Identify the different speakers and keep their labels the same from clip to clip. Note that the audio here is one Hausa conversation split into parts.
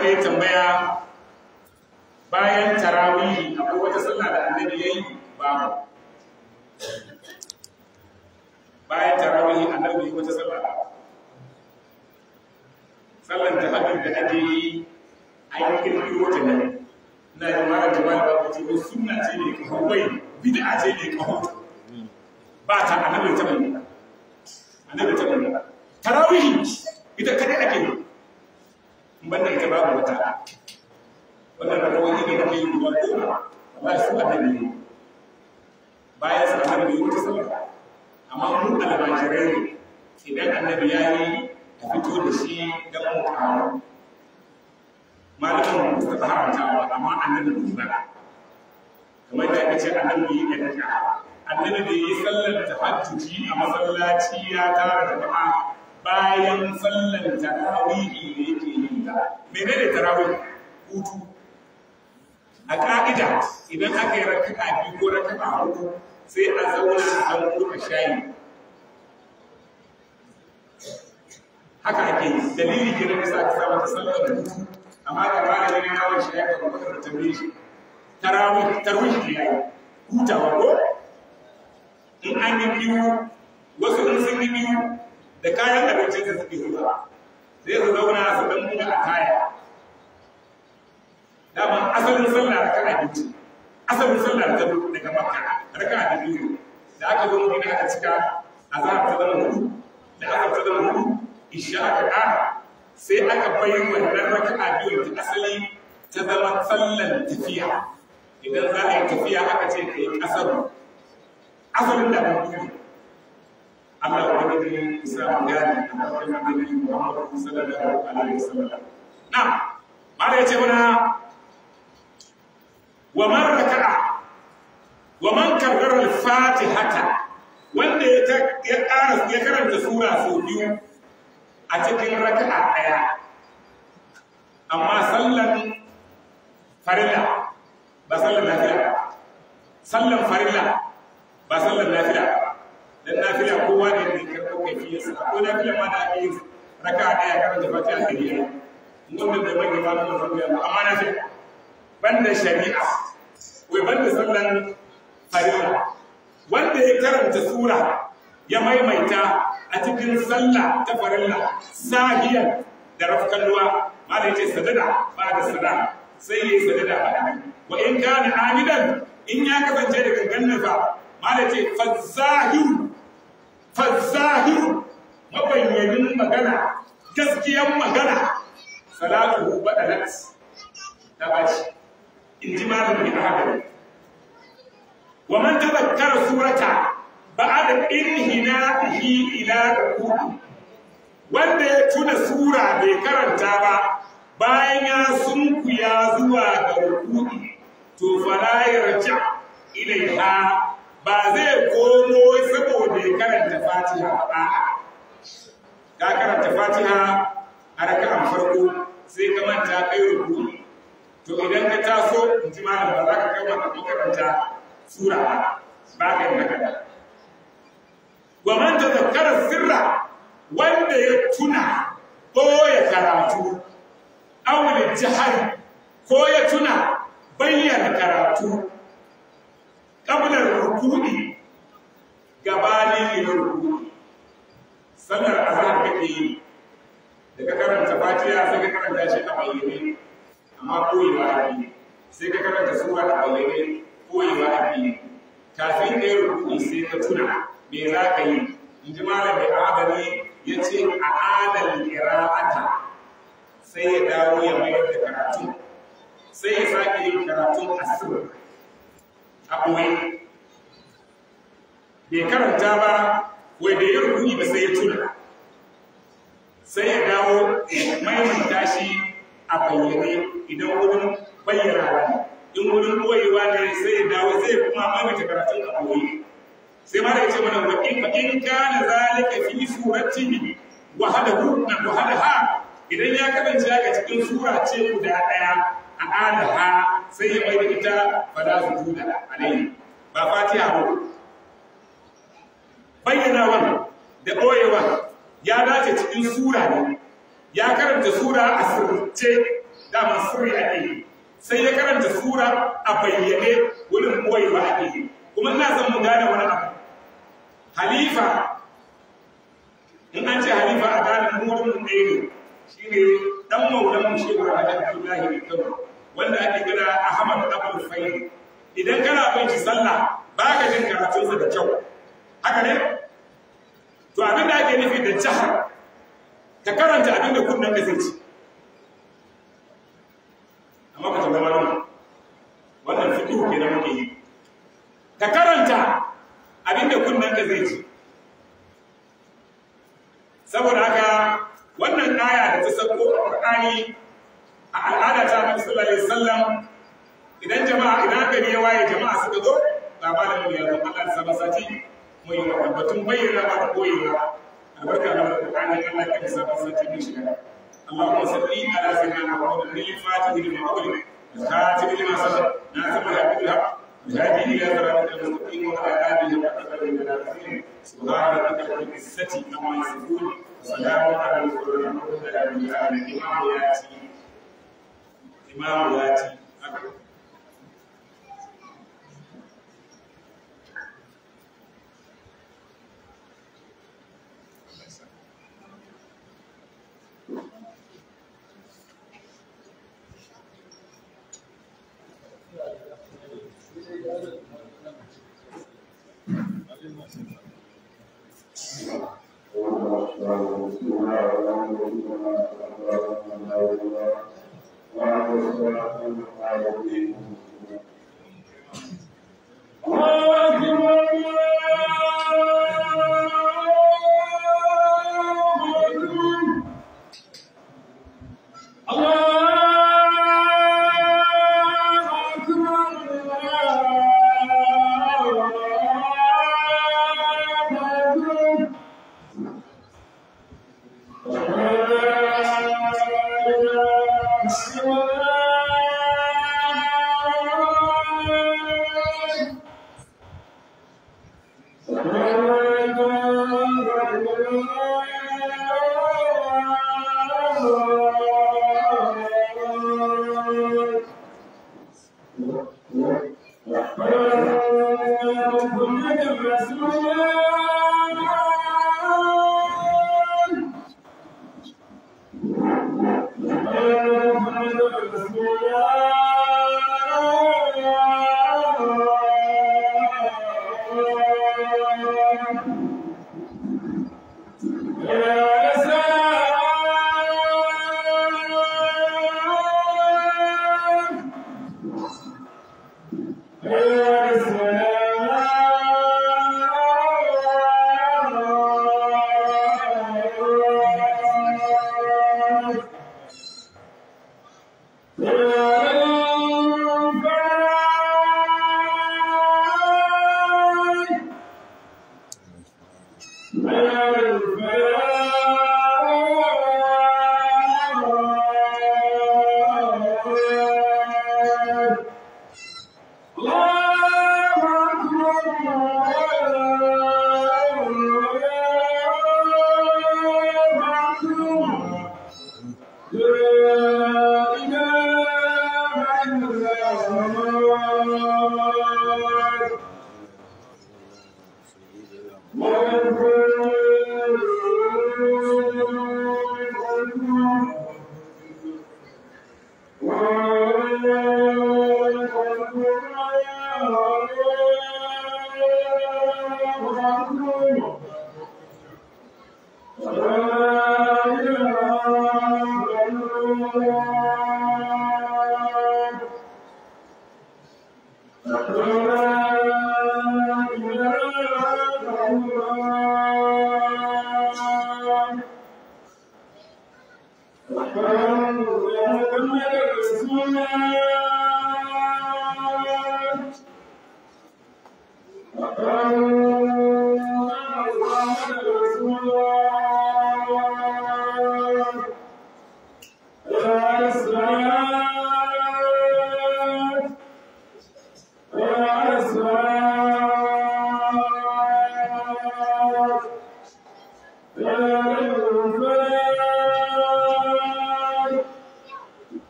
Speaker 1: wani tambaya bayan tarawih akwai wata sallah da annabi yayi babu. Bayan tarawih annabi yayi wata sallah. Sallan tahajjud da ake yi an kirkiro ta ne. Ina da mara jama'a ba ku ce sunna ce ne ka hawai bid'a ce ne ka hawai. Ba ta annabi ta bane. Annabi ta bane. Tarawih ita kadai ake yi. Banda ita babu wata. Wannan tarawih ne kake yi wa Allah. Allah su annabi ne. Bayan sa annabi yayi wata sallah. Amma mu almajirai idan annabi ya yi a fito da shi don mu kawo malamin mu ta haramta amma annabi ba kamar da aka ce annabi yi da annabi da yi sallar tahajjudi a masallaci ya tara jama'a bayan sallar tarawihi da yake yi ta menene tarawih hutu a ka'ida idan aka yi raka'a biyu ko raka'a hudu sai a zauna an kuka shayi haka ake yi dalili ke da sa aka samu ta sallar da hutu amma da ba da ganin kawai shi ya kama da tambaye shi tarwih ke yi hutawa ko in an yi biyu wasu in sun yi biyu da kayan abincin da suke zuwa sai su zauna su dan buga a kaya dama asalin sallah raka abinci asalin sallah daga makka raka da biyu da aka zo mu aka cika azhar ta zama hudu da aka ta zama hudu isha aka ƙara sai aka bayi wannan raka'a biyu ta asali ta zama sallan tafiya idan za a yi tafiya aka ce ka yi ƙasar asalin da ba kuma Allah wa wani ne isa mu gani a kan annabi Muhammad sallallahu alaihi wasallam na mala yace mana wa man raka'a wa man karrara al-fatihata wanda ya karanta sura sau biyu a cikin raka'a ɗaya amma sallan farilla ba sallan nafila sallan farilla ba sallan nafila dan nafila kowa ne ne karɓo kafiyarsa ko nafila ma da ake yin raka'a ɗaya karanta fatiha da biyar wanda da mai ba na farilla amma nafila banda shari'a wai banda sallan farilla wanda ya karanta sura ya maimaita a cikin sallah ta farilla sahiyar da rafkan ruwa ma da yace sadada ba da sada sai yayi sadada ba da wa in kana amidan in ya kasance da gangan fa ma da yace fazahiru mabayyanin magana gaskiyan magana salatu badalat da bashi in ji malamin ahadi wa man tadhakkara surata ba'da inhina'ihi ila ruku'i wanda ya tuna sura bai karanta ba bayan ya sunkuya zuwa ga ruku'i to fala yarja ilaiha ba zai komo saboda ya karanta fatiha ba ka karanta fatiha a raka'an farko sai ka manta kai ruku'i to idan ka taso in ji malam ba za ka kama ka karanta sura ba ka yi haka wa man tazakkara sirra wanda ya tuna ko ya karatu awul jahar ko ya tuna bayyana karatu qabla ruku'i gabanin ruku'i sanar azhar kake yi daga karanta fatiha sai ka karanta shi a bayyane amma koyewa ake sai ka karanta sura a bayyane koyewa ake kafin ɗaya ruku'i sai ka tuna me za ka yi in ji malamin adali ya ce a adal ƙira'ata sai ya dawo ya mayar da karatu sai ya sake yin karatun asir a ɓoye bai karanta ba wai da ya ruku'i ba sai ya tuna sai ya dawo maimaita shi a bayyane idan wurin bayyana ne in wurin ɓoyewa ne sai ya dawo zai kuma maimaita karatun a ɓoye sai ma da yace mana wa in kana zalika fi suratihi wahadaha idan ya kasance ga cikin sura ce guda daya a adaha sai ya mai da ita fala sujuda alai ba fatiha ba bayyanawa da boyewa ya dace cikin sura ne ya karanta sura a sirce dama sirri ake yi sai ya karanta sura a bayyane wurin koyewa ake yi kuma ina son mu gane wani abu halifa in an ce halifa a gane mutum ɗaya ne shine dan maulan mu shehu Alhaji Abdullahi bin Kano wanda ake kira Ahmad Abdul Fayyid idan kana bin shi sallah baka jin karatunsa da kyau haka ne to abin da ake nufi da jahar ka karanta abin da kunnen ka zai ci amma ka tambaya mana wannan fiqh kenan muke yi ka karanta abin da kunnen ka zai ci saboda haka wannan aya da ta sako Qur'ani a al'ada ta Annabi sallallahu alaihi wasallam idan gari ya waye jama'a suka zo ga malamin ya zo Allah da sabon sati mu yi batun bayyana ba da koyewa albarka da Qur'ani Allah ya kisa sabon sati mu shiga Allahumma salli ala sayyidina Muhammad al-Fatih lima ughliq al-Khatib lima sabaq nasir al-haqq bil-haqq الهادي إلى صراط المستقيم وعلى آله وصحبه وسلم سبحان ربك رب العزة عما يصفون وسلام على المرسلين والحمد لله رب العالمين إمام ياتي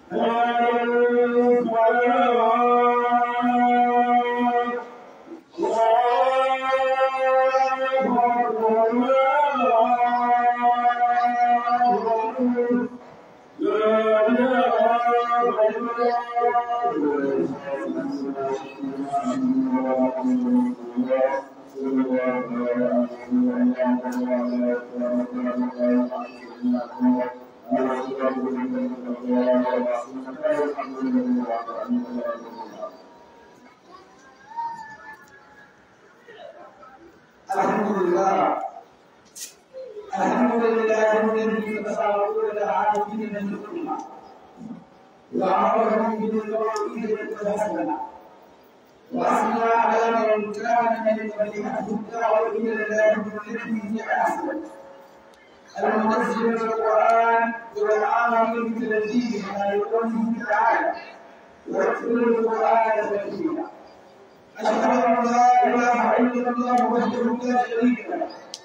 Speaker 2: الحمد لله الذي تساوى العالمين من الأمة وأمرهم بالتوحيد والحسنة وأثنى على من كان من طريقته الدعوة إلى الله بالتي هي أحسن المنزل القرآن والعامل بالتنزيل على قوله تعالى ويتلو القرآن تنزيلا أشهد أن لا إله إلا الله وحده لا شريك له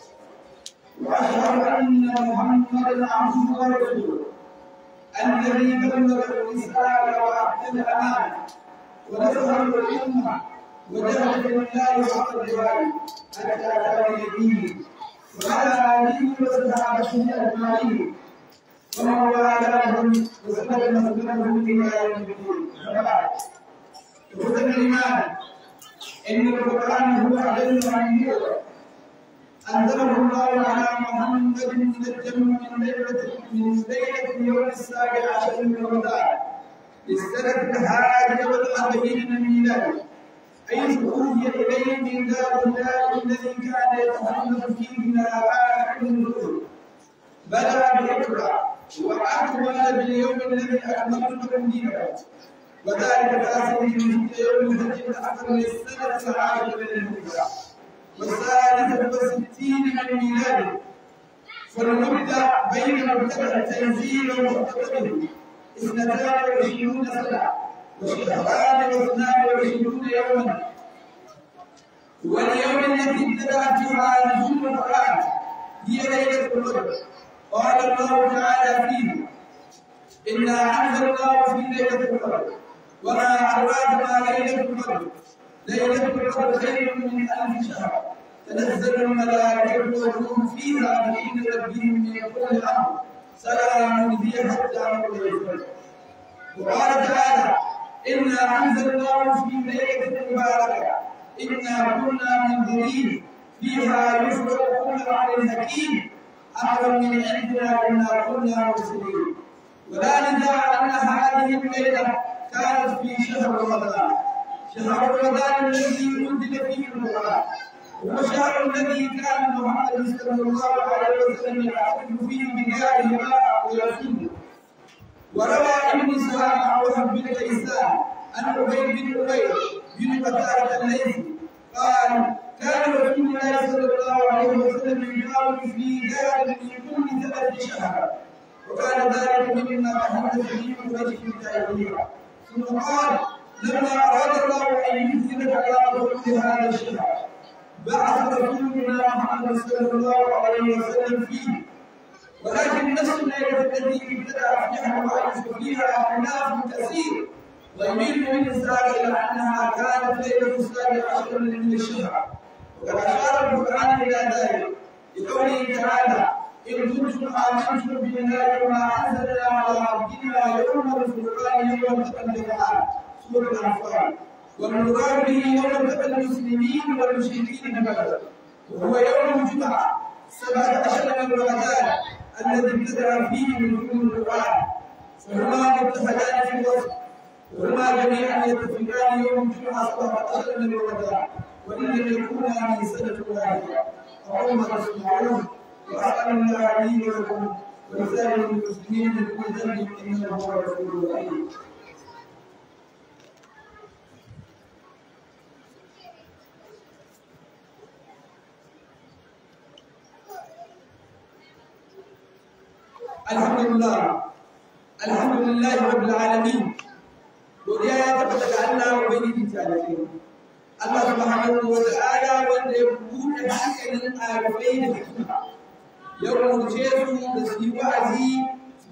Speaker 2: وأشهد أن محمدا عبده ورسوله الذي بلغ الرسالة وأدى الأمانة ونصر الأمة وجاهد في الله حق الجهاد حتى أتاه اليقين وعلى آله وصحبه أجمعين ومن والاهم وسلك مسلكهم إلى يوم الدين. وبعد إخوة الإيمان إن القرآن هو أجل عن يوسف أنزله الله على محمد منجم من ليلة اليوم السابع عشر من رمضان للسنة الحادية والأربعين من الميلاد حيث أوحي إليه من ذات الله الذي كان يتحدث فيه من آخر الرسل بدأ بإقرأ وأكمل باليوم الذي أكملت لكم دينكم وذلك تأثير من يوم الحج الأكبر للسنة العاشرة من الهجرة والثالثة والستين من الميلاد فلنبدأ بين مبتدأ التنزيل ومخططه 22 سنة وشهران و22 يوما واليوم الذي ابتدأ فيها نزول القرآن هي ليلة القدر قال الله تعالى فيه إنا أنزلناه في ليلة القدر وما أدراك ما ليلة القدر ليلة القدر خير من 1000 شهر تنزل الملائكة والروح فيها بإذن ربهم من كل أمر سلام هي حتى مطلع الفجر وقال تعالى إنا أنزلناه في ليلة مباركة إنا كنا منذرين فيها يفرق كل أمر حكيم أمرا من عندنا إنا كنا مرسلين ولا نزاع أن هذه الليلة كانت في شهر رمضان شهر رمضان الذي أنزل فيه القرآن هو الشهر الذي كان محمد صلى الله عليه وسلم يعتقد فيه بداره ماء ويصوم وروى ابن سعد عن وهب بن كيسان عن عبيد بن عبيد بن قتادة الليثي قال كان رسول الله صلى الله عليه وسلم ينام في دار من كل 3 شهر وكان ذلك مما تحدث به قريش في الجاهليه ثم قال لما اراد الله ان ينزل على رسول هذا الشهر بعث رسولنا محمد صلى الله عليه وسلم فيه ولكن نفس الليله التي ابتدأ فيها وعيش فيها خلاف كثير ويميل بالإنسان إلى أنها كانت ليلة السابع عشر من الشهر وقد أشار القرآن إلى ذلك بقوله تعالى إن كنتم آمنتم بالله وما أنزلنا على عبدنا يوم الفرقان يوم التقى الجمعان سورة الأنفال والمراد به يوم التقى المسلمين والمشركين بدر وهو يوم الجمعة 17 من رمضان الذي ابتدأ فيه نزول القرآن فهما متحدان في الوصف وهما جميعا يتفقان يوم الجمعة 17 من رمضان وإن لم يكونا من سنة واحدة فهم تسمعون وأسأل الله لي ولكم ولسائر المسلمين من كل ذنب إنه هو الغفور الرحيم. الحمد لله رب العالمين. godiya ya tabbata ga Allah ubangiji talakai Allah subhanahu wa ta'ala wanda ya buɗe hankalin arifai da hikima ya umarce su da su yi wa'azi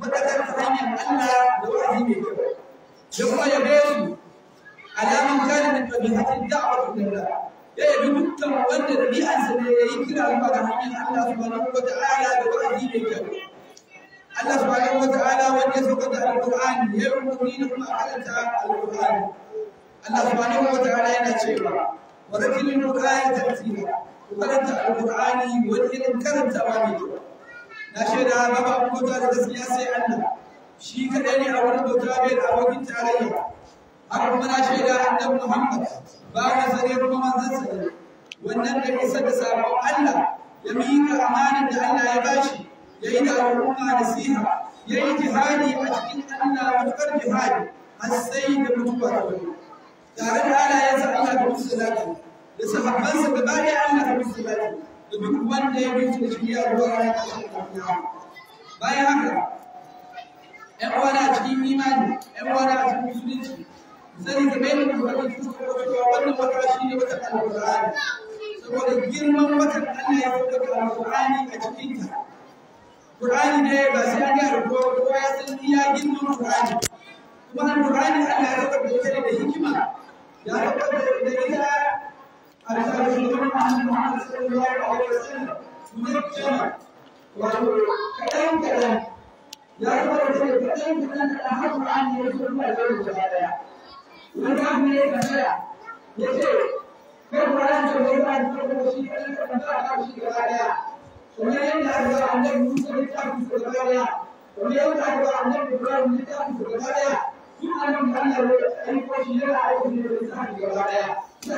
Speaker 2: fadakar ta hanyar Allah da wa'azi mai kyau da kuma yabe su alaman kana min tabi'atin da'watu lillah ya yabi dukkan wanda dabi'ansa ne yayi kira zuwa ga hanyar Allah subhanahu wa ta'ala da wa'azi mai kyau Allah subhanahu wa ta'ala wanda ya sauka da alqur'ani ya umarni da kuma karanta alqur'ani Allah subhanahu wa ta'ala yana cewa wa ratilil qur'ana tartila karanta alqur'ani wani irin karantawa mai kyau na shaida babu abota da gaskiya sai Allah shi kadai ne a wani bauta bai da abokin tarayya har kuma na shaida annabi Muhammad ba wa sare kuma manzon sa wannan da isa da sabon Allah ya miƙa amanar da Allah ya bashi yayi da al'umma nasiha yayi jihadi a cikin Allah mutakar jihadi har sai da mutuwa ta wani tare da Allah ya sa Allah da musulunci da sahabbansa gaba da Allah da musulunci da duk wanda ya bi su shiriya zuwa ranar kiyama bayan haka ƴan uwana a cikin imani ƴan uwana a cikin musulunci zan ga bayan da kuma cewa wannan wata shi ne wata alƙur'ani saboda girman watan Allah ya saka alƙur'ani a cikin ta Qur'ani ne ba sai an ga ko ya san iya girman Qur'ani kuma alƙur'ani Allah ya saka da hikima ya saka da ita على رسول محمد صلى الله عليه وسلم منجما وكلام يا رب كلام أحب عن رسول الله صلى الله عليه وسلم ونعم لك يسير كيف أنت وإذا أنت شيء أنت تنفع شيء كذا ومن ينتهي عن موسى لتأخذ كذا ومن ينتهي عن إبراهيم لتأخذ كذا ثم أن الله أن يكون لا أعرف من لتأخذ كذا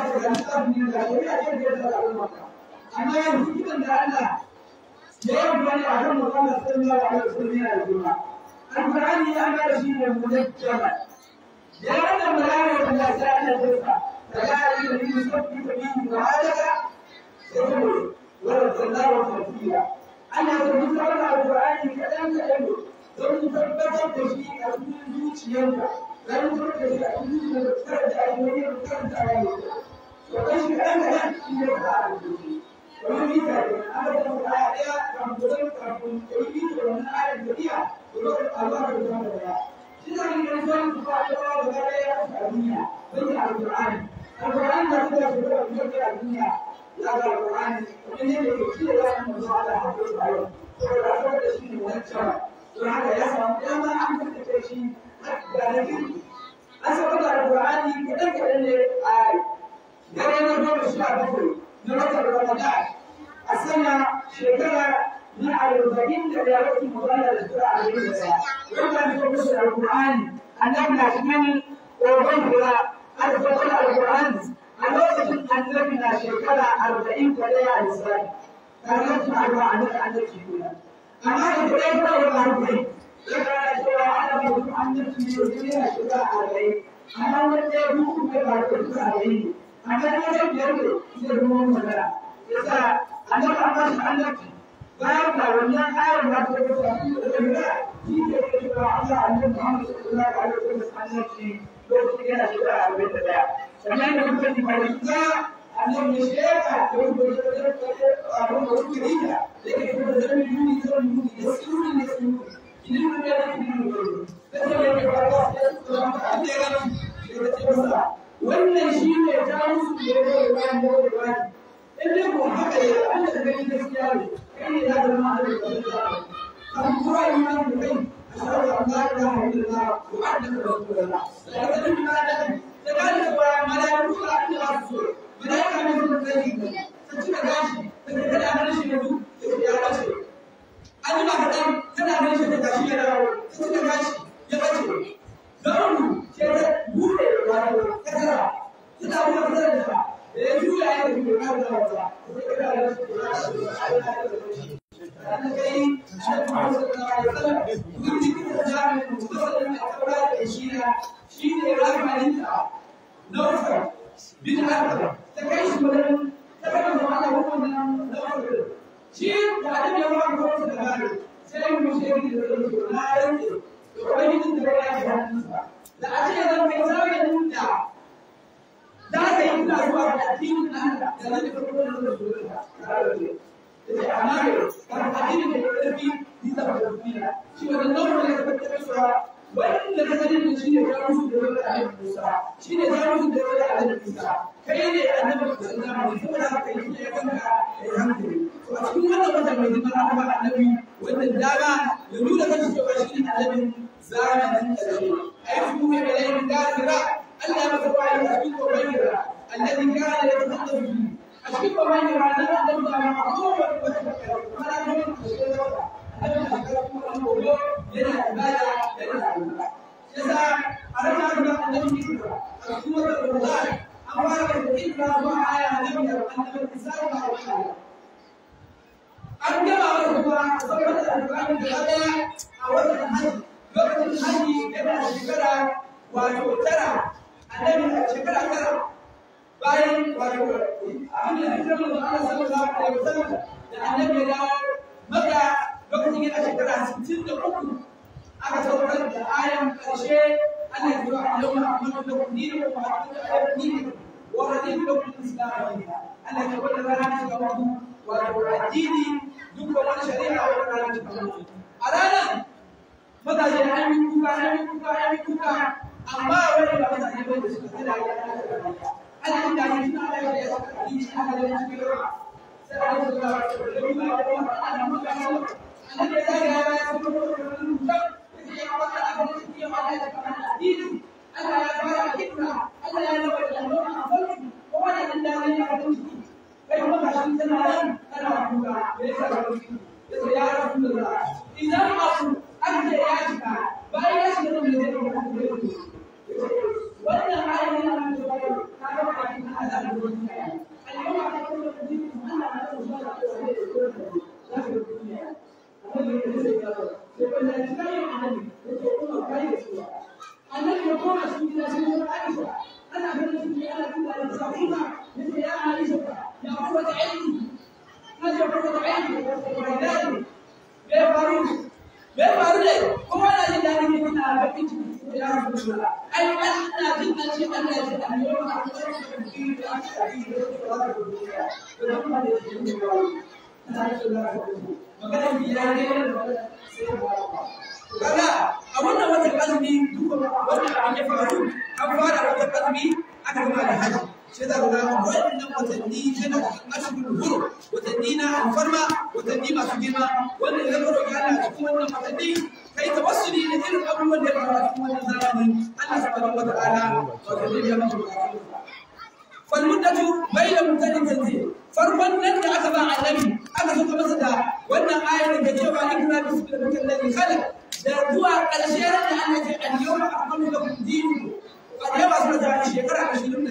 Speaker 2: amma yanzu kitan da Allah ya yi bayani a kan Muhammad sallallahu alaihi wasallam ya jima alqur'ani ya ga shi ne mujajjaba ya da malaka da Allah ta Allah ta daga yin da yusuffi da yin da halaka sai wala sallahu tafsira Allah ya rubuta alqur'ani kadan kadan don tabbatar da shi a cikin zuciyarka dan turka da abin da kada da ayoyin karanta ayoyi to kai shi kan da shi ne ka ayoyi wannan ne da aka da aya kan gurin kafin kai da wannan ayar da iya to Allah ya rubuta da shi ne ne zan ku fara da gaya a duniya sai alqur'ani alqur'ani da kuma da duniya ya ga alqur'ani wannan ne da shi da wannan da Allah ya rubuta to da shi ne wancan to haka ya samu dama an fita shi da nake an saba da alƙur'ani kaɗan ne a dare na 17 na watan Ramadan a sana shekara na 40 da ya wuce magana da shekara 41 wannan ne kuma alƙur'ani annabi na cikin ƙoƙon kira an saba da alƙur'ani a lokacin annabi na shekara 40 da ya lissafi kamar su a annabi kuma amma da ya fara da hankali ya fara cewa ana mutum annabi ne yana shiga a rai amma wanda ya mutu kai ba da shiga a rai amma ya ga biyar ne zai ruwa magana yasa annabi amma shi annabi bayan da wannan ayar da ta rubuta shi da gaba shi ne ke cewa Allah annabi Muhammad sallallahu alaihi wasallam annabi lokacin yana shiga a rai da daya sannan da mutum ba da shiga annabi ne sheka da rubuta abin da wuce rika da ke kuma da zama yuni da sirri ne su ilimin da yake ilimin da da sai ya fara da wannan shi ne ta musu da ya wani da wani in dai ko haka ya Allah da gani gaskiya ne kai ne ya zama da kan kuma iman da kai ashhadu an la ilaha illallah wa anna rasulullah da ga duk da ga malaiku da Allah su malaika ne da kai ne sai ka gashi da da shi ne duk ya bace an ba ka dan kana ganin shi da gashi ya dawo sai ka gashi ya bace don ke da bude wato kasara kina bude da ta ya juya ya yi da wata sai ka ga shi da kai shi ne ramaninta naufar bin arba ta kai shi wajen ta kai da ana hukunan naufar shi da abin ya wani kwanci da gari sai mu shiri da zai na yanke da kwanin da ya yi hannunsa da a ce zan kai zagayen da za ka yi kuna zuwa da addinin nan da zai farko da zai zuwa da amma addinin da ya tafi bisa ga duniya shi wannan nau'in da ka tabbata wanda ka sani shi ne ya musu da wani annabi Musa shi ne ya musu da wani annabi Musa kai ne annabi sallallahu alaihi wasallam saboda kai ne ya kanka kai hankali to a cikin wannan wata mai zama kuma annabi wannan dama ya nuna kan cewa shi ne annabi zamanin ƙarshe ai su ne ilayhi da'ira Allah ya masa wahayi a cikin bayyana alladhi kana yatahaddathu bihi a cikin bayyana nan da ma kowa da wata kana da yana ibada yana Allah yasa a ranar da annabi Isa a cikin wannan Ramadan an fara da ikra ba aya annabi annabi Isa ba an gaba wa kuma saboda alƙur'ani da daya a wannan haji lokacin haji yana shekara wato tara annabi a shekara tara bayan wato abin da ake zama da Allah sallallahu alaihi wasallam da annabi ya dawo maka lokacin yana shekara 63 aka saukar da ayan ƙarshe Allah ya yi al'umma amma da kudin da addini wa raditu lakum al-islam Allah ya wada rana ta gabu wato addini duk wani shari'a wa rana ta gabu a ranar mataje an yi kuka amma wani ba mataje bai da suka tsaya ya Allah ya yi tuna da ya saka addini aka da cikin rawa sai Allah ya ga Allah ya ga a wannan watan azumi duka wannan abin ya faru an fara watan azumi aka gama da haji sai da ga wannan watanni kana ashurul hurum watanni na alfarma watanni masu girma wannan ya fara ga Allah cikin wannan watanni kai tawassuli da irin abubuwan da ya faru cikin wannan zamani Allah subhanahu wataala watanni ya mutu fal muddatu bayna mutadin tanzil farkon nan da aka ba annabi aka saka masa da wannan ayar da cewa ikra bismi rabbikal ladhi khalaq da zuwa ƙarshe da Allah ce al-yawma akmaltu lakum dinakum a yawa suna da shekara 22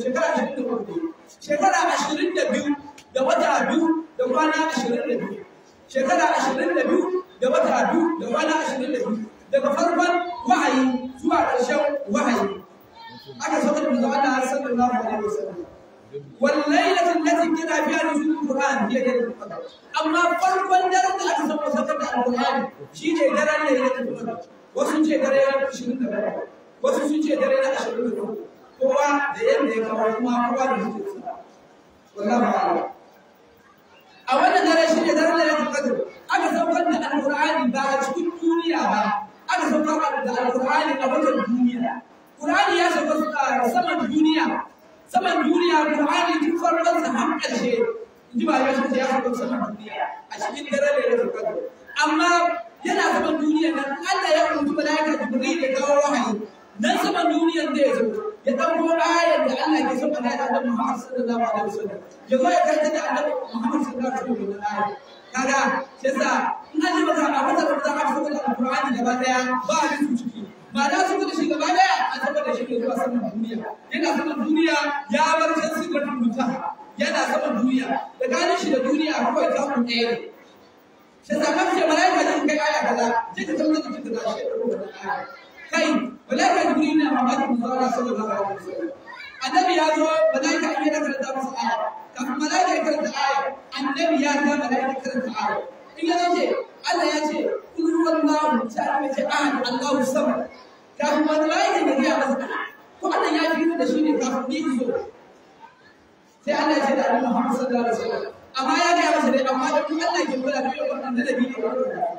Speaker 2: da wata 2 da kwana 22 shekara 22 da wata 2 da kwana 22 daga farkon wahayi zuwa ƙarshen wahayi aka saka da Allah sallallahu alaihi wasallam والليلة التي كنا فيها نزول القرآن هي ليلة القدر أما فرق درجة أكثر مسافة القرآن شيء درجة ليلة القدر وسنجي درجة 20 وسنجي درجة 20 هو دين دين كما هو ده والله أعلم أولا درجة شيء درجة ليلة القدر أكثر من القرآن بعد كل الدنيا أكثر من القرآن قبل الدنيا القرآن يا سمع الدنيا saman duniya Qur'ani duk farkon sa har ƙarshe inji ba ya ce ya farkon saman duniya a cikin dare da ya farkon amma yana saman duniya nan Allah ya rubuta malaika Jibril da kawo wahayi nan saman duniyar da ya zo ya dauko ayar da Allah ke so malaika Annabi Muhammad sallallahu alaihi wasallam ya zo ya karanta da Annabi Muhammad sallallahu alaihi wasallam ayar kaga yasa in an ji maka a wata da za a fito da Qur'ani gaba daya ba a rubuta ciki ba da su da shi gaba daya a tabbata shi ke zuwa saman duniya yana saman duniya ya bar can sigatul muntaha yana saman duniya da ganin shi da duniya kawai kafin ɗaya ne sai sa kace malaika jin kai aya kaza kika tabbata kika da shi da wannan aya kai malaika jibril na Muhammad sallallahu alaihi wasallam annabi ya zo malaika ya karanta masa aya kafin malaika ya karanta aya annabi ya ga malaika karanta aya in ya ce Allah ya ce kul huwallahu ta'ala ce Allahu samad kafin wani layin da ya masa ko Allah ya ji da shi ne kafin ni zo sai Allah ya ce da Annabi Muhammad sallallahu alaihi wasallam amma ya ga masa dai amma da Allah ke kula da wannan nabi ne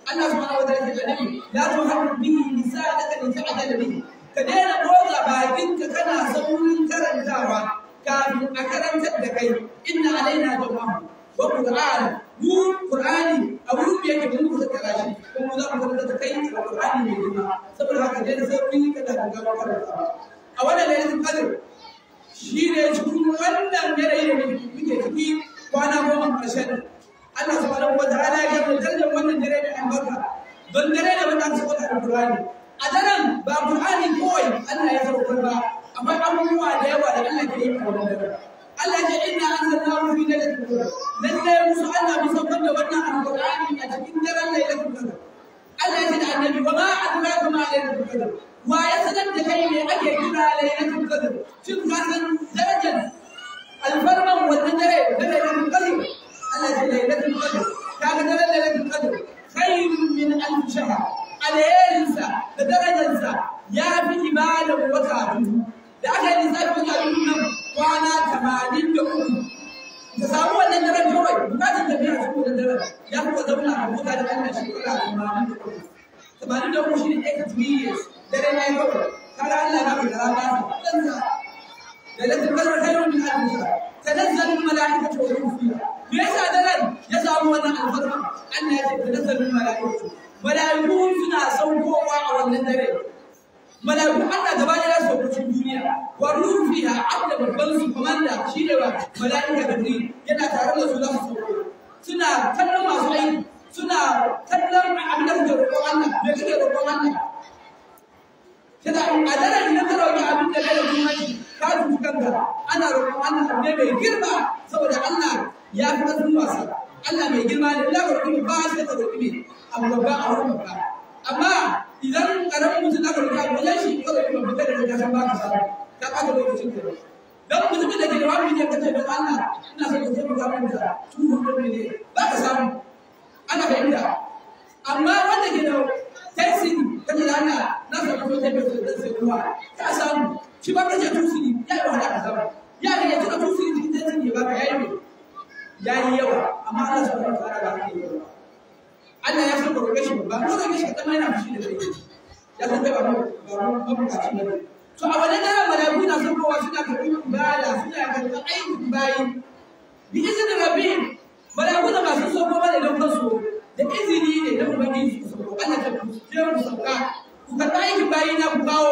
Speaker 2: Allah subhanahu wa ta'ala ya ce la tuharrik bihi lisanaka lita'jala bihi ka daina motsa bakinka kana saurin karantawa kafin a karantar da kai inna alaina jama'u wa qur'an mu qur'ani abu da yake mun kusa karashi kuma za mu karanta da kai qur'ani mai girma saboda haka daina saurin kada ka ga karantawa a wannan lailatul qadr shine cikin wannan yanayi da muke ciki kwana 10 ƙarshen Allah subhanahu wa ta'ala ya gabatar da wannan dare da albarka don dare da wanda aka saka Al-Qur'ani a daren ba Qur'ani kawai Allah ya saukar ba akwai abubuwa da yawa da Allah ke yi a wannan dare Allah ya ce inna anzalnahu fi lailatul qadr lalle musu Allah musaffar da wannan Al-Qur'ani a cikin daren lailatul qadr Allah ya ce da annabi wa ma adraka ma lailatul qadr wa ya sanar da kai ne ake kira lailatul qadr shin ka san darajar alfarman wannan dare da lailatul qadr Allah ya lailatul qadr kaga daren lailatul qadr khairun min alf shahr alaysa da darajarsa ya fi ibada wata biyu da aka yi lissafi wata biyu nan kwana 83 ka samu wannan daren kawai bukatun tafiya a cikin daren ya fi wata zauna a mota da Allah shekara 83 shi ne 8 years dare ne kawai kaga Allah ya fi da rana ɗansa lailatul qadr khairun min alf shahr tanazzalu al-mala'ikatu wa ruhu fiha me yasa daren ya samu wannan alfarma Allah ya ce tanazzalu al-mala'ikatu mala'iku suna saukowa a wannan dare mala'iku Allah gaba da su cikin duniya wa ruhu fiha abda babban su komanda shine wa mala'ika Jibril yana tare da su za su sauko suna kallon masu aiki suna kallon abin da suke roƙon Allah me kake roƙon Allah kada a daren idan ka roƙi abin da kai da muhimmanci ka tuki kanka ana roƙon Allah ne mai girma saboda Allah ya fi ƙarfin wasa Allah mai girma ne Allah ka roƙi ba sai ka roƙi ne abu babba a wurin babba amma idan ƙaramin mutum aka roƙi abu wajen shi ka roƙi babba kada ka san ba ka samu ka ɓata lokacin ka dan mutumin da ke da wani ne kace don Allah ina son ka taimaka min da 200 ne ba ka samu ana fahimta amma wanda ke da tasiri kace da Allah na san ko taimaka da sai ruwa ka samu shi ba ka ce tusiri ya yi wahala ka samu ya ga ya tuna tusiri cikin tasiri ba ka yayi yayi yawa amma Allah subhanahu wa ta'ala ba ka yi Allah ya san ka roƙe shi ba ko roƙe shi ka tsamaya na fushi da kai ya san kai ba mabukaci ne to a wannan daren malaiku na son kowa suna karɓar ibada suna karɓar aikin bayi bi izinin rabbi malaiku na masu son kowa ne don kansu da izini ne da ubangiji su sauko Allah ta je ku sauka ku karɓa aikin bayi na ku kawo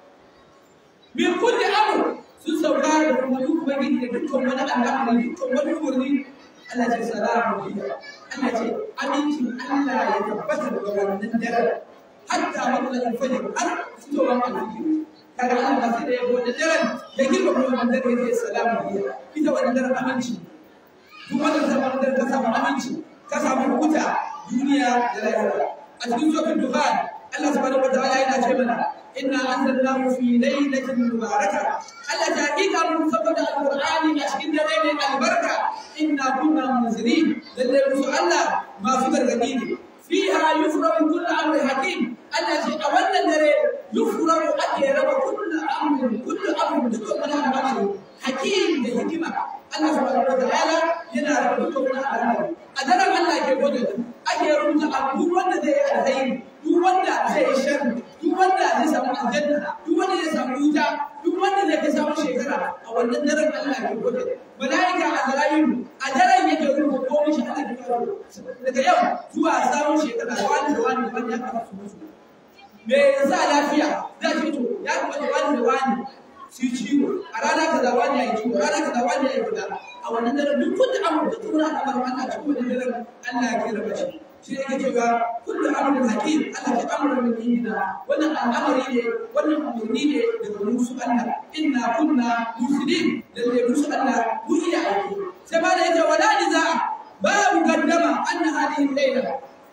Speaker 2: min kulli amr sun sauka da kuma duk ubangiji da dukkan wani al'amari dukkan wani umarni Allah ce salamu alaikum Allah ce amincin Allah ya tabbata daga wannan daren hatta matla'il fajr har fitowar alfajir kaga Allah ba sai da yabo da daren da girma kuma wannan dare ne salamu alaikum ita wannan daren aminci duk wannan zaman daren ka samu aminci ka samu hukuta duniya da lahira a cikin suratul dukhan Allah subhanahu wa ta'ala yana ce mana inna anzalnahu fi laylatin mubarakah Allah ta hakika mun saboda alqur'ani a cikin dare ne albarka inna kunna munzirin lalle musu Allah masu gargadi ne fiha yufraku kullu amrin hakim Allah ce a wannan dare yufraku ake raba kullu amrin dukkan wani al'amari hakim da hikima Allah subhanahu wa ta'ala yana raba dukkan wani al'amari a daren Allah ke gode ake rubuta duk wanda zai yi alheri duk wanda zai yi sharri duk wanda zai samu aljanna duk wanda zai samu wuta duk wanda zai samu shekara a wannan daren Allah ke gode malaika azra'ilu a daren yake rubuta ko mishi Allah ke gode daga yau zuwa samun shekara wani da wani ya kafa su musu me yasa lafiya za ki to ya kamata wani da wani su ciwo a rana kaza wani ya yi ciwo rana kaza wani ya yi kaza a wannan daren duk kullu amru da kuma al'amarin Allah cikin wannan daren Allah ya kira bashi shi yake cewa kullu amrin hakim Allah ya amru min indina wannan al'amari ne wannan umurni ne daga musu Allah inna kunna mursidin lalle musu Allah mun yi aiki sai ba da yace wala niza babu gaddama anna hadhihi layla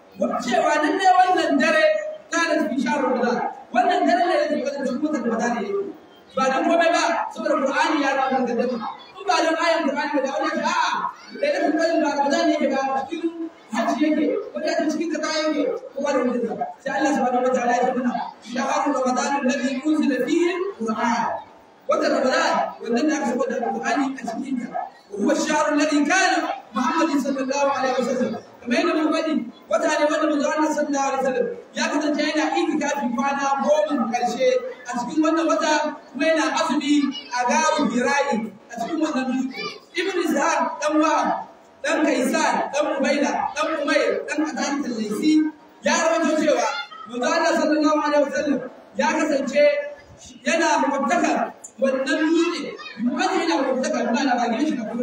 Speaker 2: cewa nan ne wannan dare kana fi shahr ramadan wannan dare ne da ke cikin watan ramadan ne ba dan komai ba saboda Qur'ani ya rawa gaddama in ba dan ayan Qur'ani da wannan a'a lailatul qadr ba ramadan ne ba cikin hajji yake wanda yake cikin kaza yake ko ba da mutunta sai Allah subhanahu wa ta'ala ya ce mana shahru ramadan alladhi unzila fihi Qur'an wata ramadan wannan da aka saboda Qur'ani a cikin ta huwa shahru alladhi kana Muhammad sallallahu alaihi wasallam kamar yadda muka faɗi wata ne wanda manzo Allah sallallahu alaihi wasallam ya kasance yana itikafi kwana 10 karshe a cikin wannan wata kuma yana azumi a garu Hira'i a cikin wannan dutse. Ibn Ishaq dan Wahab dan Kaisan dan Ubayda dan Umayr dan Adan al-Laysi ya rawaito cewa manzo Allah sallallahu alaihi wasallam ya kasance yana makwabtaka wannan dutse wanda yana makwabtaka na bagin shi na kuma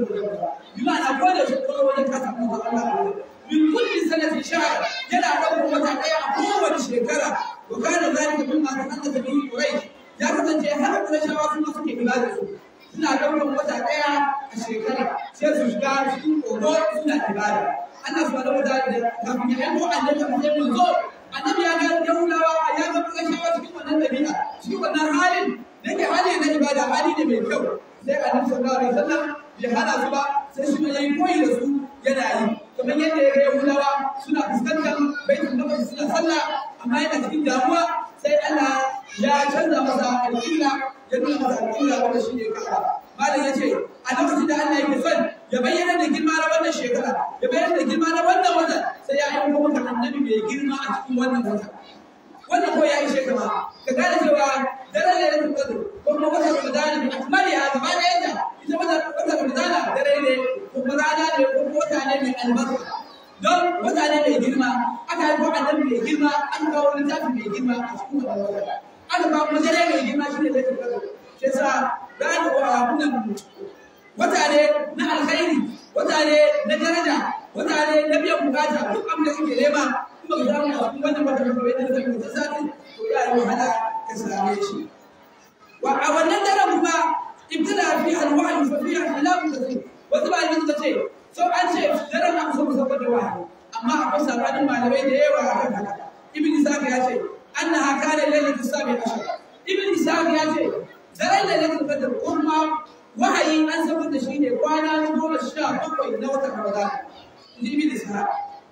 Speaker 2: da ko da shi ko wajen kasa manzo Allah min kulli sanatin shahr yana dauko wata daya a kowace shekara wa kana zalika mimma ta'addada bihi Quraysh ya kasance har Qurayshawa kuma suke ibada su suna dauko wata daya a shekara sai su shiga cikin kogo suna ibada Allah subhanahu wa ta'ala kafin ya aiko annabi sai mun zo annabi ya ga Yahudawa ya ga Qurayshawa cikin wannan dabi'a cikin wannan halin dake hali na ibada hali ne mai kyau sai annabi sallallahu alaihi wasallam ya hana su ba sai shi yayi koyi da su yana yi kamar yadda ya ga Yahudawa suna fuskantar baitul maqdis suna sallah amma yana cikin damuwa sai Allah ya canza masa alƙibla ya nuna masa alƙibla wanda shi ne Ka'aba. Malam ya ce a lokacin da Allah yake son ya bayyana da girma na wannan shekara ya bayyana da girma na wannan watan sai ya aiko maka annabi mai girma a cikin wannan watan. Wannan ko ya ishe kama ka gane cewa daren lailatul qadr ko kuma watan Ramadan bi akmaliha gaba da yadda ita watan Ramadan dare ne kuma rana ne ko wata ne mai albarka don wata ne mai girma aka haifo annabi mai girma aka kawo littafi mai girma a cikin wannan wata aka kawo kuma dare mai girma shine lailatul qadr shi yasa gane wannan wata ne na alkhairi wata ne na daraja wata ne na biyan bukata duk abin da kake nema kuma ka samu a cikin wannan wata da kawai da zai ta sati to ya yi wahala ka same shi wa a wannan daren kuma ibtida fi alwahi fa fi khilafun kathir wasu ba yin ce so an ce daren an so musabbata da wahayi amma akwai sabanin malamai da yawa a kan haka ibn Ishaq ya ce annaha kana lailatul sabi ashar ibn Ishaq ya ce daren lailatul qadr kuma wahayi an sabar da shi ne kwana na 17 na watan Ramadan ibn Ishaq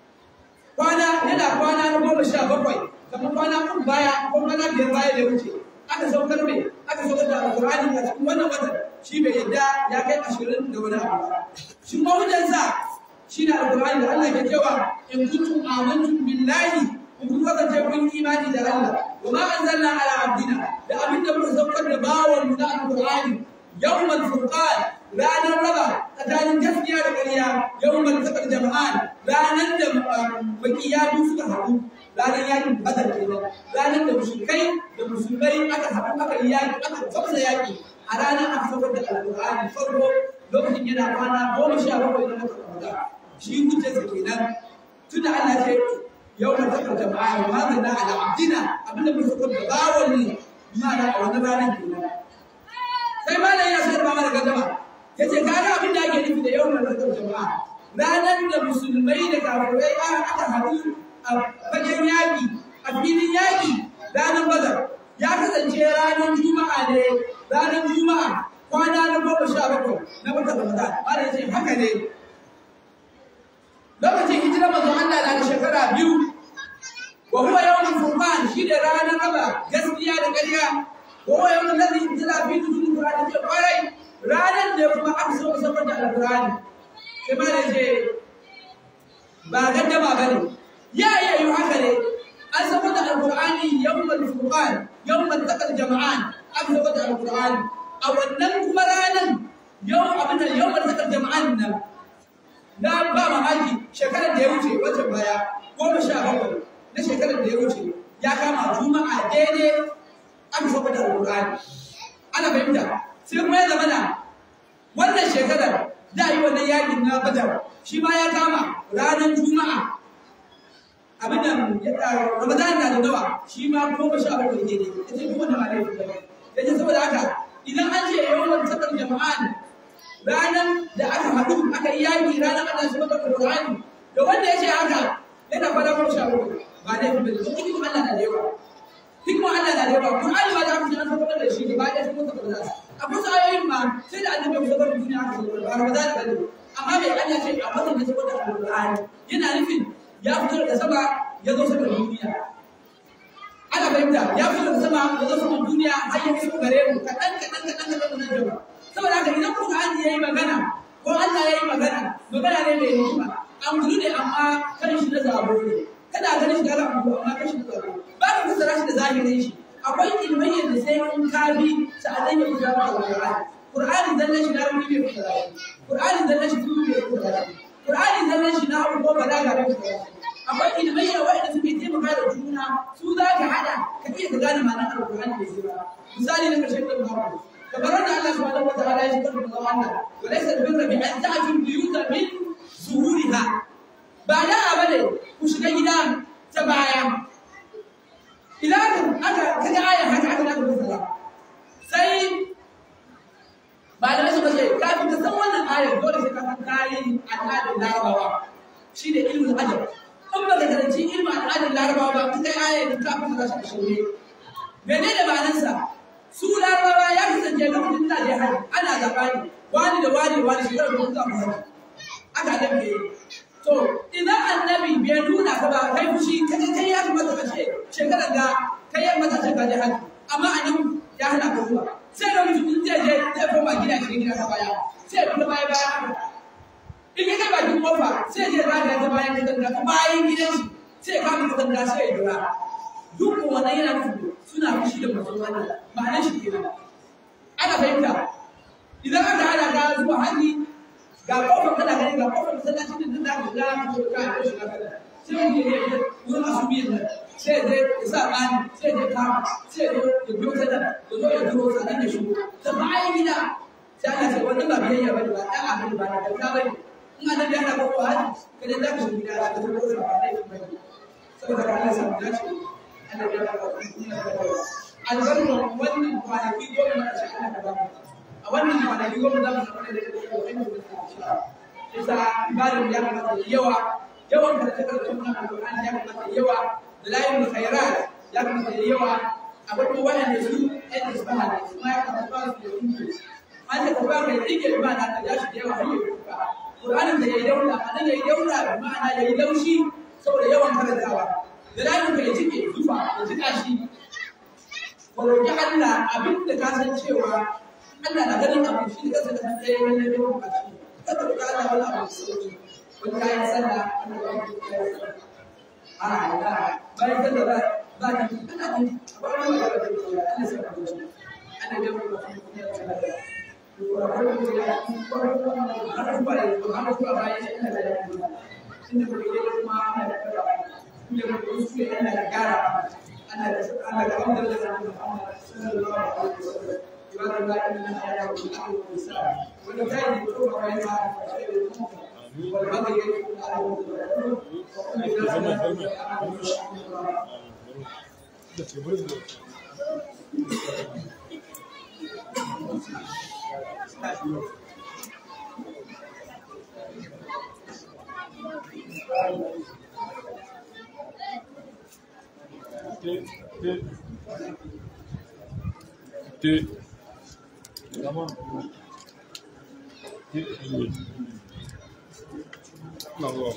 Speaker 2: yana kwana na 17 kamar kwana 3 baya ko kwana 5 baya da wuce aka saukar da alqur'ani a cikin wannan watan shi bai yadda ya kai 20 da wani abu shi ma wajen sa shi da alqur'ani da Allah ke cewa in kuntum amantum billahi in kun kasance kun imani da Allah wa ma anzalna ala abdina da abinda muka saukar da bawon mu na alqur'ani yawmal furqan ranar raba tsakanin gaskiya da ƙarya yawmal taqal jama'an ranar da makiyatu suka haɗu ranar yakin badar kenan ranar da mushrikai da musulmai aka haɗu aka yi yaki aka gwamza yaki a ranar aka saukar da alqur'ani farko lokacin yana kwana 17 na watan Ramadan shi hujjarsa kenan tunda Allah ya ce yawmal taqal jama'an wa hadana ala abdina abinda muka saukar da bawon ne ma'ana a wannan ranar kenan sai malam ya sayar ba mana gaddama yace kaga abin da ake nufi da yawan zakar jama'a ranar da musulmai da kafirai aka haɗu a fagen yaƙi a filin yaƙi ranar Badar ya kasance ranar Juma'a ne ranar Juma'a kwana na 17 na watan Ramadan malam yace haka ne lokacin hijira manzo Allah na da shekara 2 wa huwa yawmul furqan shi da ranar raba gaskiya da ƙarya وهو يوم الذي انزل فيه نزول القرآن في القرآن رانا لكم أكثر سفر القرآن كما نجي بعد ما بني يا أيها الكري أسفر القرآن يوم الفرقان يوم التقى الجمعان أكثر القرآن أو أنكم رانا يوم أبدا يوم التقى الجمعان لا بابا ماجي شكرا ديوتي وتبايا ومشاهد نشكرا ديوتي يا كما جمعة ديني an saba da alƙur'ani ana fahimta sai kuma ya zama na wannan shekarar da yi wannan yakin na Badar shi ma ya kama ranar Juma'a abin da Ramadan na da nawa shi ma 17 ne yace kuma da malai yace saboda haka idan an ce yawan sakar jama'an ranar da aka haɗu aka yi yaki ranar Allah shi maka alƙur'ani da wanda yace haka yana fara 17 ba dai ba shi kuma Allah na da yawa hikma Allah na da yawa Qur'ani ma da aka ji an saukar da shi ba da kuma saboda akwai ayoyin ma sai da annabi ya saukar da duniya aka saukar ba Ramadan da ne amma bai Allah ce a wannan da saukar da Qur'ani yana nufin ya fito daga sama ya zo sama duniya ana fahimta ya fito daga sama ya zo sama duniya har ya iso gare mu kadan nan jama'a saboda haka idan Qur'ani yayi magana ko Allah yayi magana ne mai hikima an gudu ne amma kada zafi sa'adan ya fita ba Qur'ani. Qur'ani zallan shi na rubi bai fita. Qur'ani zallan shi kuma bai fita. Qur'ani zallan shi na ko balaga bai fita. Akwai ilmai wanda suke taimaka da juna su za ka hada ka iya ka gane ma'anar Al-Qur'ani da sirra. Misali na karshen da babu. Kamar da Allah subhanahu wa ta'ala ya shi karɓar da wannan. Walaysa birra bi an ta'tu biyuta min zuhuriha. Ba da abade ku shiga gida ta baya. Idan aka kaga ayar haka aka da fasara. Sai ba da wasu bace kafin ka san wannan ayar dole sai ka san tarihin al'adun Larabawa. Shi ne ilmul adab. In ba ka karanci ilmin al'adun Larabawa ba ka kai ayar da kafin ka shi shirye. Menene ma'anarsa? Su Larabawa ya kasance lokacin da ya haɗu ana zabani wani da wani shekarar da kuma zamu haɗu. Aka dabe. To idan annabi bai nuna ka ba kai fushi kai ya kamata ka ce shekarar da kai ya mata shekara da haɗu. Amma anan ya hana ka zuwa. Sai da mutum zai koma gida cikin gida ta baya. Sai kuma baya haka. In ya kai bakin kofa sai ya zaga ta bayan katanga ta bayan gidan shi sai ya kama katanga sai ya jira. Duk wannan yana nufin suna fushi da mutum wannan ma'anar shi kenan. Ana fahimta idan aka hana ka zuwa haji ga kofar kana gani ga kofar masallacin da za ka ga ka shi ka kada sai mu je wurin asubiyin nan sai ya sa bani sai ya kama sai ya biyo ta nan ya zo ya duro sanan ya shigo ta bayan gida sai Allah ce wannan ba biyayya bane ba dan abin ba na dauka bane in an da ana ko haji kada za ka shiga gida ka zo ka ba dai bane saboda Allah ya samu dace albarkar wannan kwanaki goma na shi ana gaba a wannan kwanaki goma za mu samu da wani isa ibadar ya kamata yawan karatu na alƙur'ani ya kamata yawa da layin khairat ya kamata yawa a wani wannan su ɗan isbaha ne kuma ya kamata ba su da inji an da kuma kai dike ba na da yashi da yawa hayyo Qur'anin da yayi daura anan yayi daura ma'ana yayi laushi saboda yawan karantawa da layin kai jike zufa da jika shi walau ya Allah abin da ka san cewa Allah na ganin abu shi da kansa da tsaye wannan ne ba shi kada ka Allah wala abu sauki wani kayan sallah Allah ya yi bayan sallah ba ki ana ji ba wani da Allah sai ka ji ana da wani
Speaker 3: Tamam. Allah.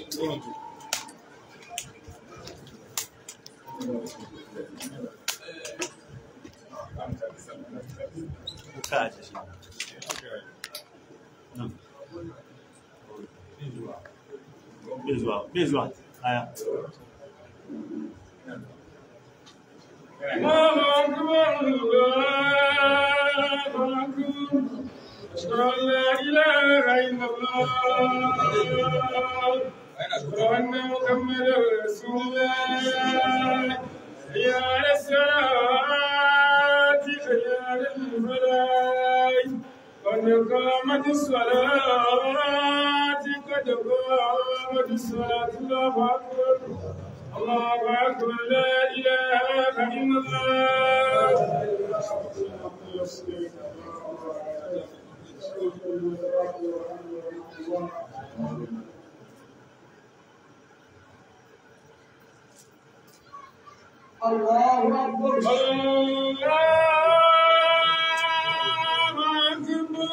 Speaker 3: Bezwa. Aya.
Speaker 1: أشهد أن لا إله إلا الله وأن محمدا رسول الله حي على الصلاة حي على الفلاح قد قامت الصلاة قد قامت الصلاة الله أكبر الله أكبر لا إله إلا الله
Speaker 2: الله أكبر
Speaker 1: الله أكبر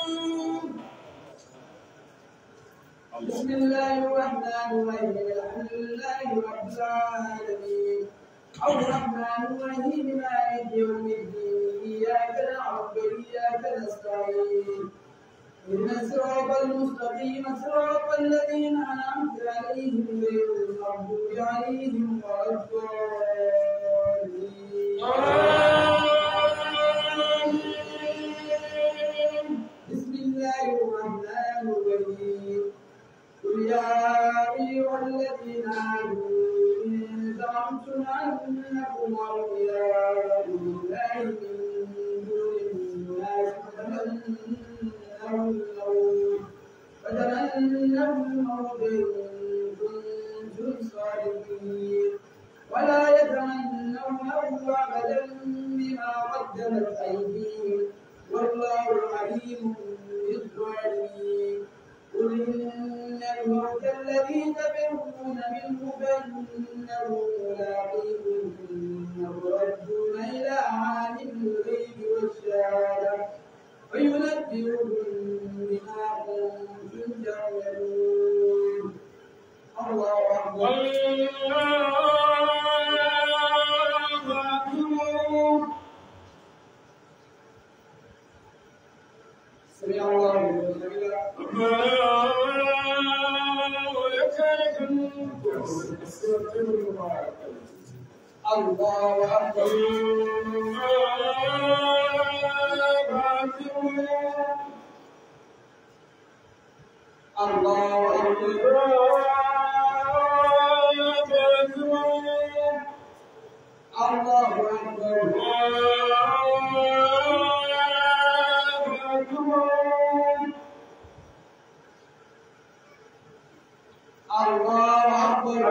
Speaker 2: بسم الله الرحمن الرحيم الحمد لله رب العالمين الرحمن الرحيم مالك يوم الدين إياك نعبد وإياك نستعين اهدنا الصراط المستقيم صراط الذين أنعمت عليهم غير المغضوب عليهم ولا الضالين فيهم والله عليم بالظالمين قل إن الموت الذي تفرون منه فإنه ملاقيكم ثم تردون إلى عالم الغيب والشهادة فينبئكم بما كنتم تعملون. الله أكبر. سمع الله لمن حمده. الله أكبر. الله أكبر. الله أكبر. الله أكبر.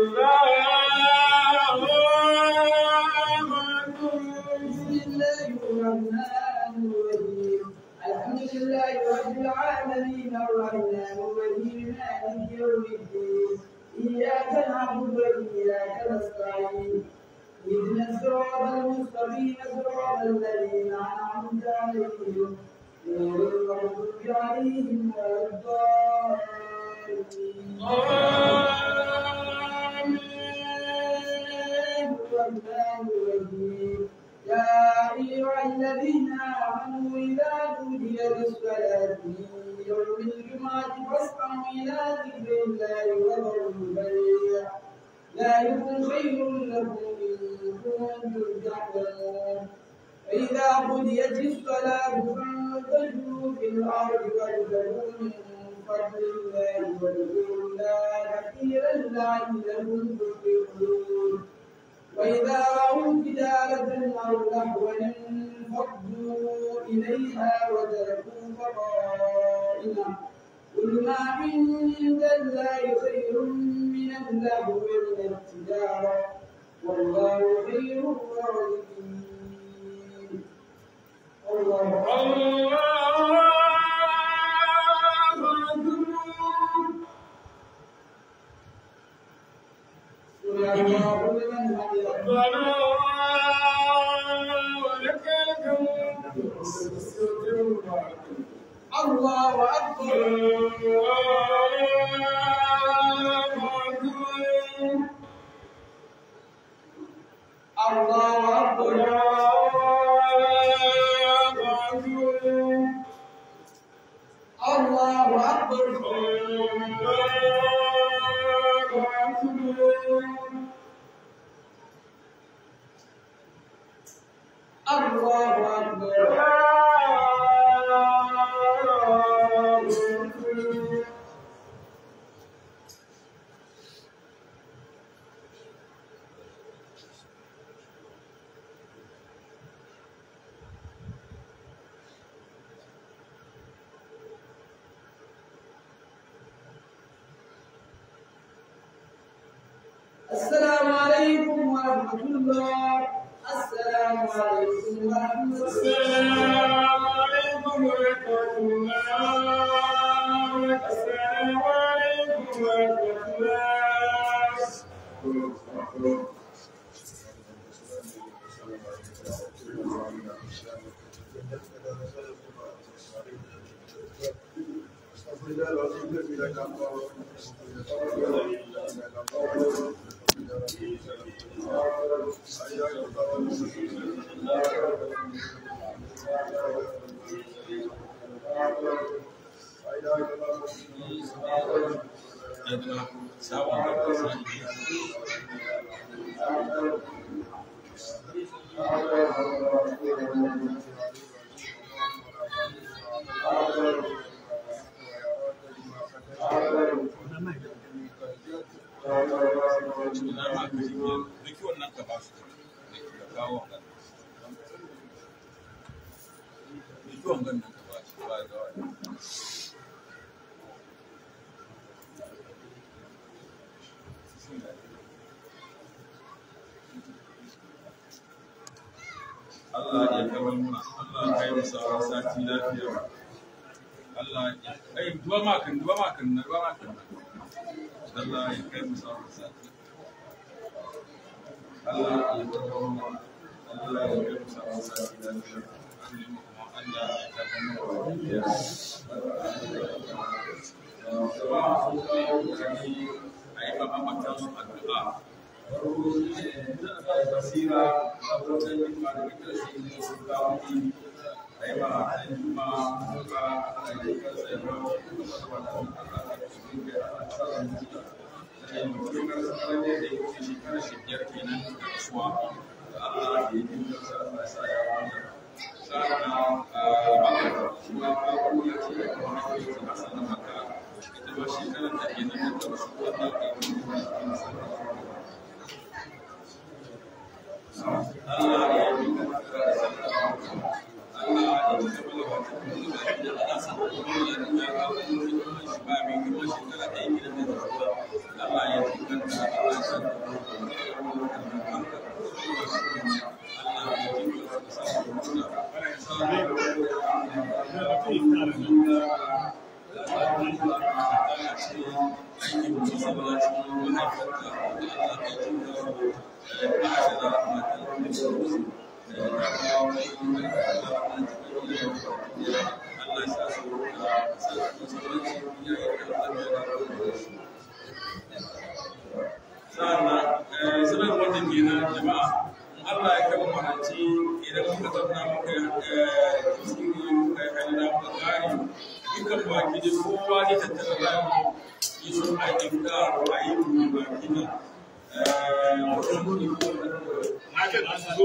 Speaker 2: بسم الله الرحمن الرحيم الحمد لله رب العالمين الرحمن الرحيم مالك يوم الدين إياك نعبد وإياك نستعين اهدنا الصراط المستقيم صراط الذين أنعمت عليهم غير المغضوب عليهم ولا الضالين. الرحمن الرحيم يا أيها الذين آمنوا إذا نودي للصلاة من يوم الجمعة فاسعوا إلى ذكر الله وذروا البيع ذلكم خير لكم إن كنتم تعلمون. فإذا قضيت الصلاة فانتشروا في الأرض وابتغوا من فضل الله واذكروا الله كثيرا لعلكم تفلحون. وإذا رأوا تجارة أو لهوا انفضوا إليها وتركوك قائما قل ما عند الله خير من اللهو ومن التجارة والله خير الرازقين. الله أكبر. الله لمن حمده. ربنا ولك الحمد. الله أكبر. الله أكبر. الله أكبر. الله أكبر. السلام عليكم ورحمة الله. السلام عليكم ورحمة الله. السلام عليكم ورحمة الله. السلام عليكم ورحمة الله.
Speaker 4: Allah ya kawar muna Allah kai mu sauran sati lafiya. Allah ya kai duwa makan. Allah ya kai mu sauran sati. Allah ya kawo mu. Allah ya kai mu sauran sati lafiya. Allah ya kawo mu. Jama'a sun kawo kokari a yi mamatan su addu'a. Basira a wajen yin malamin shi ne sun kawo ni a yi ma ɗan juma suka a yi kansa ya kawo shekarar shekiyar kenan da kasuwa da Allah ya yi kansa a sa ya wanda sa'ana shi ma kawo ya ce ya kawo na kai ta kasa na maka ita ba shekarar da ke nan da wasu wanda ka yi Allah ya yi kansa Allah ya yi kansa ana sa kuma ya kawo shi ba mai girma shekara ɗaya gidan da zuwa Allah ya yi kansa Allah ya sa sanar wannan kenan jama'a Allah ya kama mahaci idan muka zauna muka tsiri muka yi halina muka kare dukkan baki da kowa ne tattara rayu yi sun aikinka a yi baki na wasu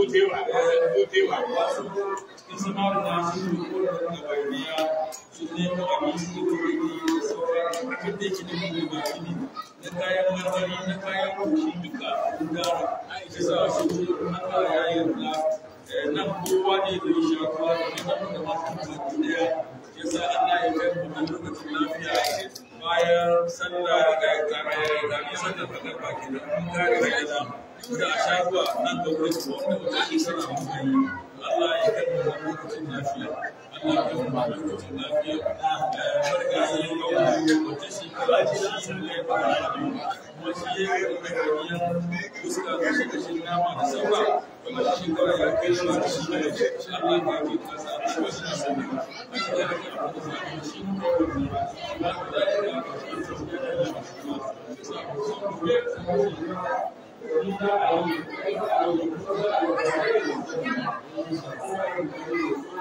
Speaker 4: cikin samar da su yi kodin da bayaniya su nemo abinci da wuri da sauran abin da yake da mai baki ne na kayan marmari na kayan kushi duka da ita sa su ce Allah ya yi yarda nan kowa ne da ya shafa da masu baki daya ya sa Allah ya kai mu nan lokacin lafiya bayan sallah da sallar bakar baki da mun kare da da a sha ruwa nan da wuri wanda mutane suna mutane Allah ya kai mu nan lokacin lafiya Allah ya kai mu nan lokacin lafiya barka yi wata shekara shi ne ba da kuma shi ya yi ƙarƙariyar fuska da shi kashin nama da saura kuma shi shekara ya kai shi da shi ne shi Allah ya kai kasa a cikin shi ne sani a cikin da ke abu da sani shi ne ba da ya ga shi ne shi ne da shi ne